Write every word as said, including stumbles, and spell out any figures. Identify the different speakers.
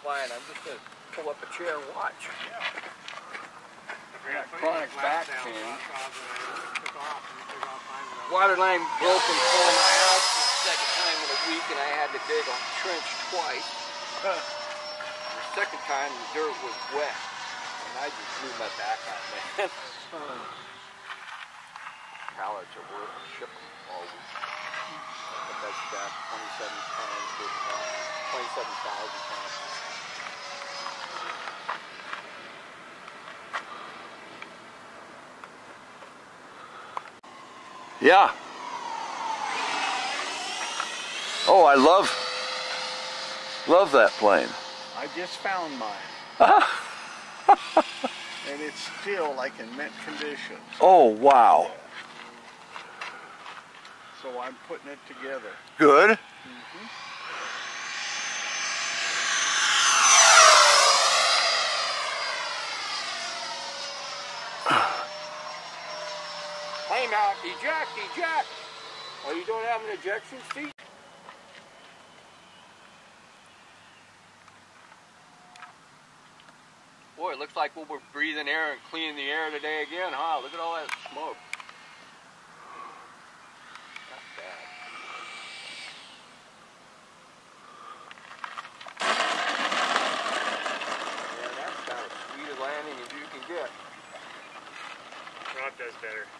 Speaker 1: fine. I'm just going to pull up a chair and watch.
Speaker 2: Yeah.
Speaker 1: I got chronic back pain. Water line broke in front of my house for the second time in a week, and I had to dig a trench twice. The second time, the dirt was wet, and I just blew my back out, man. Pallets at work and ship them all week. But that's got twenty-seven pounds, twenty-seven thousand pounds. Yeah. Oh, I love, love that plane.
Speaker 2: I just found mine. And it's still like in mint condition.
Speaker 1: Oh, wow.
Speaker 2: So I'm putting it together.
Speaker 1: Good.
Speaker 2: Mm-hmm.
Speaker 1: Climb out, eject, eject. Oh, you don't have an ejection seat? Boy, it looks like we're breathing air and cleaning the air today again, huh? Look at all that smoke. Not bad. Yeah, that's about as sweet a landing as you can get.
Speaker 3: Rob does better.